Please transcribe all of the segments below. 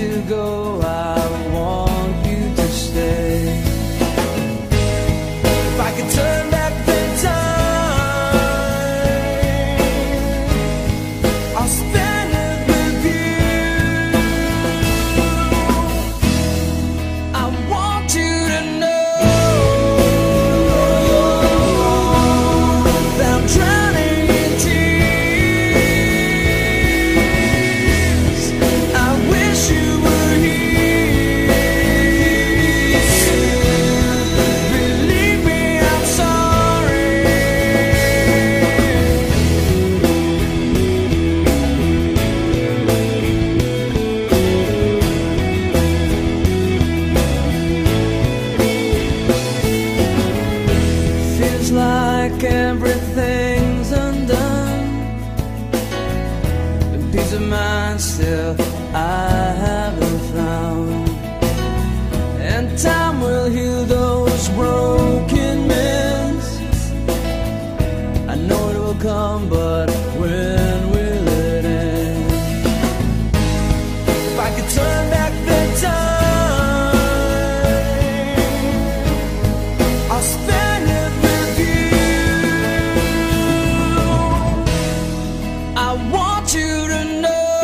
to go, I want you to stay. If I could turn back the time, I'll spend it with you. I want you to know that I'm drowning in tears. I wish you were here. Believe me, I'm sorry. Feels like everything's undone. The peace of mind still I haven't found. And time will heal those broken mends. I know it will come, but when will it end? If I could turn back the time, I'll spend it with you. I want you to know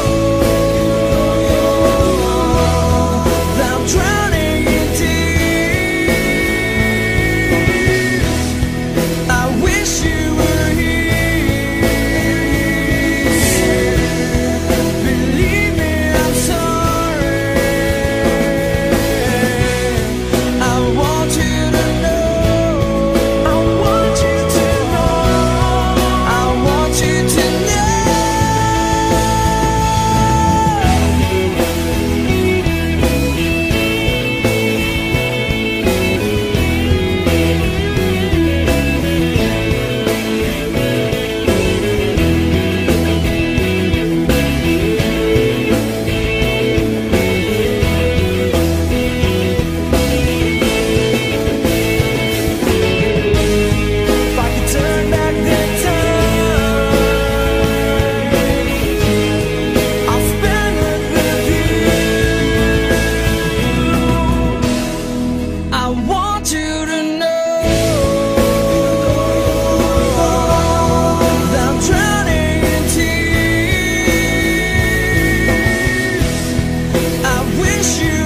that I'm drowning in tears. I wish you were here. Believe me, I'm sorry. I want you to know. I want you to know. I want you to know. If I could turn back the time, I'll spend it with you. I want you to know that I'm drowning in tears. I wish you